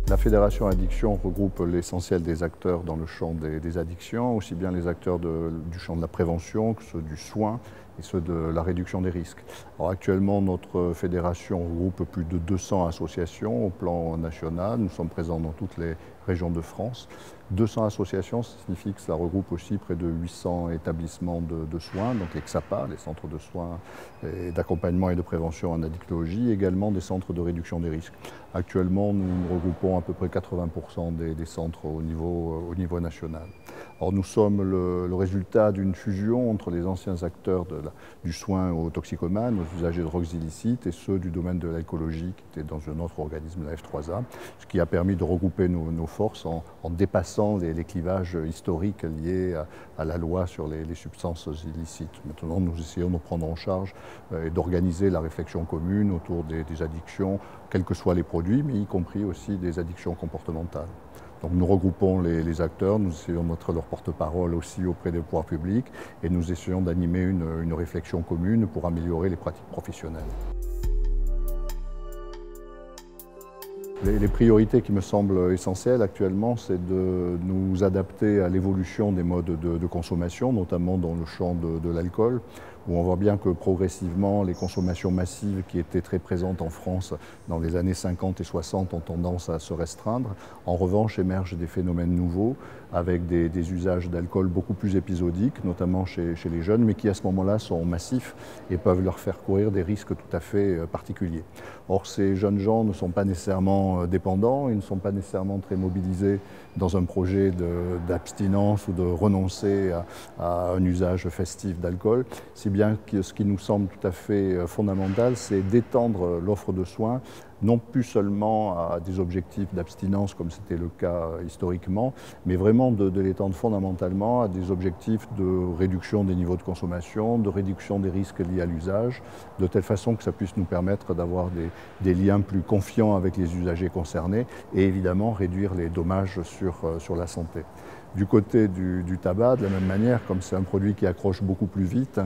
La Fédération Addiction regroupe l'essentiel des acteurs dans le champ des addictions, aussi bien les acteurs du champ de la prévention que ceux du soin et ceux de la réduction des risques. Alors actuellement, notre fédération regroupe plus de 200 associations au plan national. Nous sommes présents dans toutes les régions de France. 200 associations, ça signifie que ça regroupe aussi près de 800 établissements de soins, donc les XAPA, les centres de soins d'accompagnement et de prévention en addictologie, également des centres de réduction des risques. Actuellement, nous regroupons à peu près 80% des centres au niveau national. Alors, nous sommes le résultat d'une fusion entre les anciens acteurs du soin aux toxicomanes, aux usagers de drogues illicites et ceux du domaine de l'alcoolologie qui était dans un autre organisme, la F3A, ce qui a permis de regrouper nos forces en dépassant les clivages historiques liés à la loi sur les substances illicites. Maintenant, nous essayons de prendre en charge et d'organiser la réflexion commune autour des addictions, quels que soient les produits, mais y compris aussi des addictions comportementales. Donc nous regroupons les acteurs, nous essayons d'être leur porte-parole aussi auprès des pouvoirs publics et nous essayons d'animer une réflexion commune pour améliorer les pratiques professionnelles. Les priorités qui me semblent essentielles actuellement, c'est de nous adapter à l'évolution des modes de consommation, notamment dans le champ de l'alcool, où on voit bien que progressivement, les consommations massives qui étaient très présentes en France dans les années 50 et 60 ont tendance à se restreindre. En revanche, émergent des phénomènes nouveaux avec des usages d'alcool beaucoup plus épisodiques, notamment chez les jeunes, mais qui à ce moment-là sont massifs et peuvent leur faire courir des risques tout à fait particuliers. Or, ces jeunes gens ne sont pas nécessairement dépendants, ils ne sont pas nécessairement très mobilisés dans un projet d'abstinence ou de renoncer à un usage festif d'alcool, si bien que ce qui nous semble tout à fait fondamental, c'est d'étendre l'offre de soins non plus seulement à des objectifs d'abstinence comme c'était le cas historiquement, mais vraiment de l'étendre fondamentalement à des objectifs de réduction des niveaux de consommation, de réduction des risques liés à l'usage, de telle façon que ça puisse nous permettre d'avoir des liens plus confiants avec les usagers concernés et évidemment réduire les dommages sur la santé. Du côté du tabac, de la même manière, comme c'est un produit qui accroche beaucoup plus vite,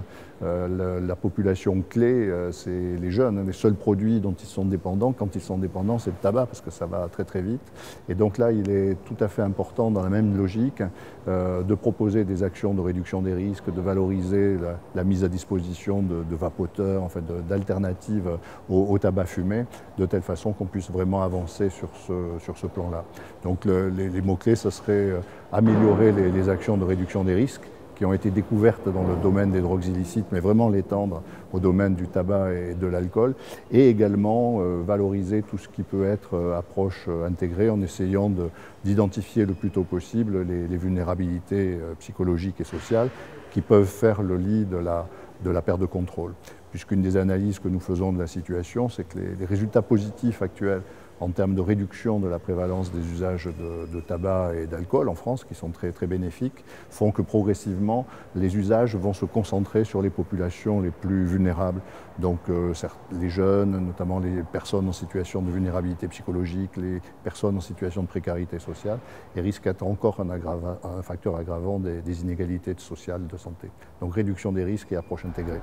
la population clé, c'est les jeunes. Les seuls produits dont ils sont dépendants, quand ils sont dépendants, c'est le tabac, parce que ça va très très vite. Et donc là, il est tout à fait important, dans la même logique, de proposer des actions de réduction des risques, de valoriser la mise à disposition de vapoteurs, en fait, d'alternatives au tabac fumé, de telle façon qu'on puisse vraiment avancer sur ce plan-là. Donc les mots-clés, ce serait améliorer les actions de réduction des risques qui ont été découvertes dans le domaine des drogues illicites, mais vraiment l'étendre au domaine du tabac et de l'alcool, et également valoriser tout ce qui peut être approche intégrée en essayant d'identifier le plus tôt possible les vulnérabilités psychologiques et sociales qui peuvent faire le lit de la perte de contrôle. Puisqu'une des analyses que nous faisons de la situation, c'est que les résultats positifs actuels en termes de réduction de la prévalence des usages de tabac et d'alcool en France, qui sont très, très bénéfiques, font que progressivement, les usages vont se concentrer sur les populations les plus vulnérables. Donc les jeunes, notamment les personnes en situation de vulnérabilité psychologique, les personnes en situation de précarité sociale, et risquent d'être encore un facteur aggravant des inégalités sociales de santé. Donc réduction des risques et approche intégrée.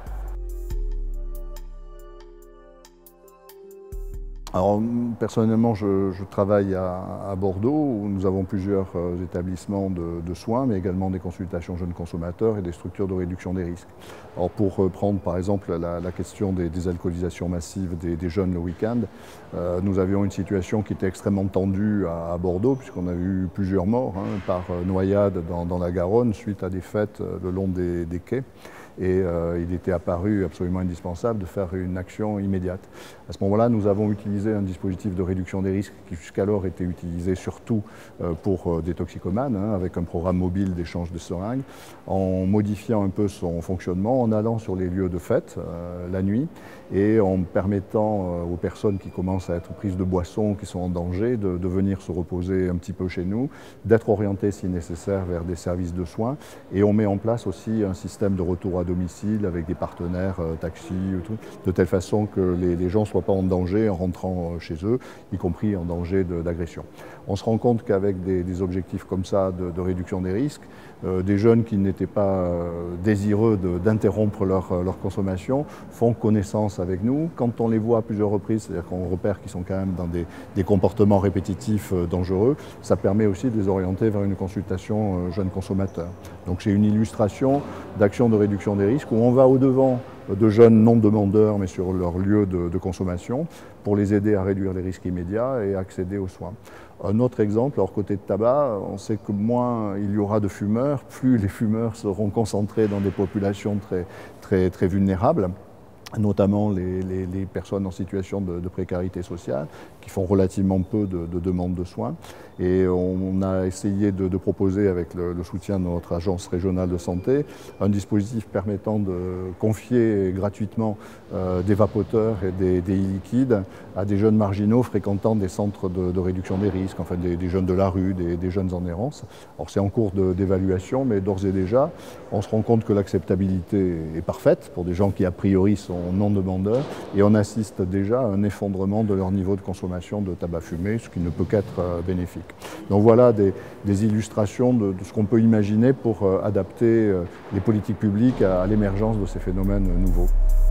Alors, personnellement, je travaille à Bordeaux, où nous avons plusieurs établissements de soins, mais également des consultations jeunes consommateurs et des structures de réduction des risques. Alors, pour prendre par exemple la question des alcoolisations massives des jeunes le week-end, nous avions une situation qui était extrêmement tendue à Bordeaux, puisqu'on a eu plusieurs morts par noyade dans la Garonne suite à des fêtes le long des quais. Et il était apparu absolument indispensable de faire une action immédiate. À ce moment-là, nous avons utilisé un dispositif de réduction des risques qui jusqu'alors était utilisé surtout pour des toxicomanes, avec un programme mobile d'échange de seringues, en modifiant un peu son fonctionnement, en allant sur les lieux de fête la nuit et en permettant aux personnes qui commencent à être prises de boissons, qui sont en danger, de venir se reposer un petit peu chez nous, d'être orientées si nécessaire vers des services de soins. Et on met en place aussi un système de retour à domicile avec des partenaires taxis, de telle façon que les gens soient soient pas en danger en rentrant chez eux, y compris en danger d'agression. On se rend compte qu'avec des objectifs comme ça de réduction des risques, des jeunes qui n'étaient pas désireux d'interrompre leur consommation font connaissance avec nous. Quand on les voit à plusieurs reprises, c'est-à-dire qu'on repère qu'ils sont quand même dans des comportements répétitifs dangereux, ça permet aussi de les orienter vers une consultation jeunes consommateurs. Donc c'est une illustration d'action de réduction des risques où on va au-devant de jeunes non demandeurs mais sur leur lieu de consommation pour les aider à réduire les risques immédiats et à accéder aux soins. Un autre exemple, hors côté de tabac, on sait que moins il y aura de fumeurs, plus les fumeurs seront concentrés dans des populations très vulnérables, notamment les personnes en situation de précarité sociale, qui font relativement peu de demandes de soins. Et on a essayé de proposer, avec le soutien de notre agence régionale de santé, un dispositif permettant de confier gratuitement des vapoteurs et des e-liquides à des jeunes marginaux fréquentant des centres de réduction des risques, enfin des jeunes de la rue, des jeunes en errance. Alors c'est en cours d'évaluation, mais d'ores et déjà, on se rend compte que l'acceptabilité est parfaite pour des gens qui a priori sont non demandeurs, et on assiste déjà à un effondrement de leur niveau de consommation de tabac fumé, ce qui ne peut qu'être bénéfique. Donc voilà des illustrations de ce qu'on peut imaginer pour adapter les politiques publiques à l'émergence de ces phénomènes nouveaux.